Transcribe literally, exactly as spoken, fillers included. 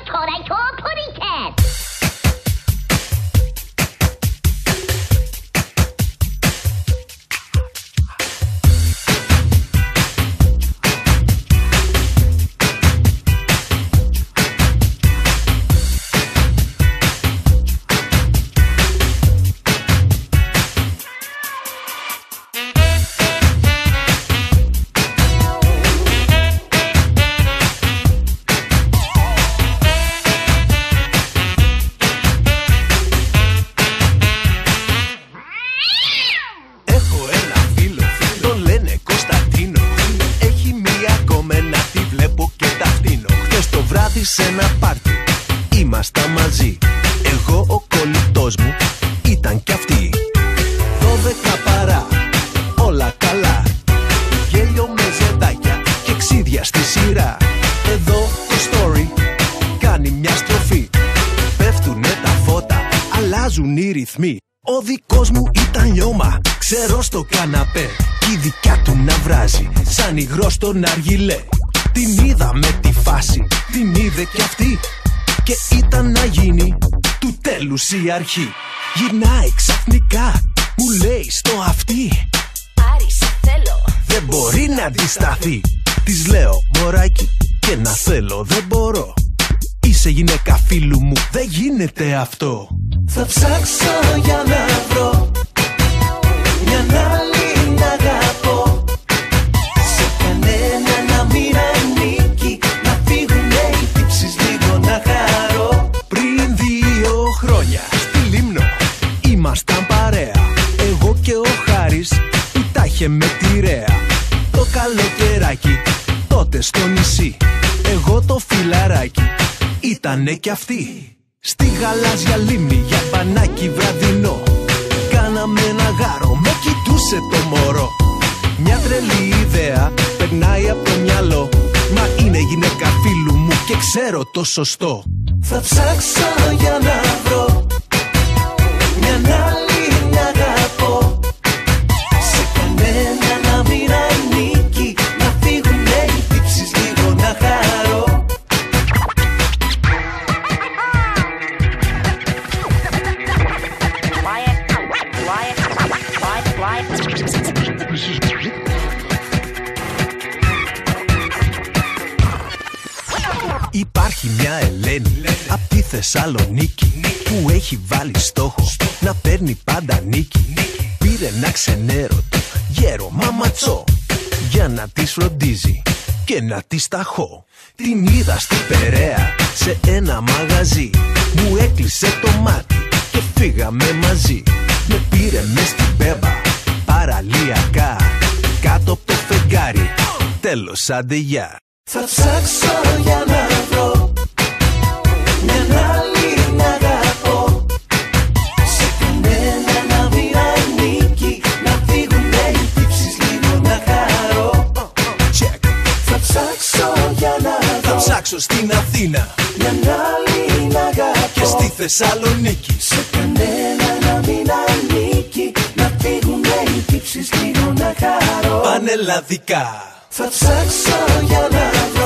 thought I saw a putty cat. Σε ένα πάρτι ήμασταν μαζί. Εγώ, ο κολλητός μου, ήταν κι αυτή. Δώδεκα παρά, όλα καλά. Γέλιο με ζετάκια και ξύδια στη σειρά. Εδώ το story κάνει μια στροφή. Πέφτουνε τα φώτα, αλλάζουν οι ρυθμοί. Ο δικός μου ήταν λιώμα, ξέρω στο καναπέ. Κι η δικιά του να βράζει, σαν υγρό στο ναργιλέ. Την είδα με τη φάση, την είδε κι αυτή. Και ήταν να γίνει του τέλους η αρχή. Γυρνάει ξαφνικά, μου λέει στο αυτί. Άρη, σε θέλω. Δεν μπορεί να αντισταθεί. Της λέω, μωράκι, και να θέλω δεν μπορώ. Είσαι γυναίκα φίλου μου, δεν γίνεται αυτό. Θα ψάξω για να βρω μια άλλη να αγαπώ. Σε κανένα να μην ανήκει, να φύγουνε οι τύψεις λίγο να χαρώ. Πριν δύο χρόνια στη Λίμνο ήμασταν παρέα. Εγώ και ο Χάρης που τα είχε με τη Ρέα. Το καλοκαιράκι τότε στο νησί, εγώ το φιλαράκι ήτανε κι αυτή. Στη γαλάζια λίμνη για μπανάκι βραδινό κάναμε ένα γάρο, με κοιτούσε το μωρό. Μια τρελή ιδέα περνάει από το μυαλό. Μα είναι γυναίκα φίλου μου και ξέρω το σωστό. Θα ψάξω για να βρω μια άλλη να αγαπώ. Σε κανένα να μην ανήκει, να φύγουνε οι τύψεις λίγο να χαρώ. Υπάρχει μια Ελένη απ' τη Θεσσαλονίκη που έχει βάλει στόχο να παίρνει πάντα νίκη. Πήρε ένα ξενέρωτο γέρο μαματσό για να της φροντίζει και να της ταχώ. Την είδα στην Περαία σε ένα μαγαζί, μου έκλεισε το μάτι και φύγαμε μαζί. Με πήρε μες στην Πέμπα παραλιακά, κάτω από το φεγγάρι, τέλος άντε γεια. Θα ψάξω για να βρω μια άλλη να αγαπώ. Σε κανένα να μην ανήκει, να φύγουνε οι τύψεις λίγο να χαρώ. Check. Θα ψάξω για να βρω, θα ψάξω στην Αθήνα μια άλλη να αγαπώ. Και στη Θεσσαλονίκη, σε κανένα να μην ανήκει, να φύγουνε οι τύψεις λίγο να χαρώ. πανελλαδικά. Θα ψάξω για να βρω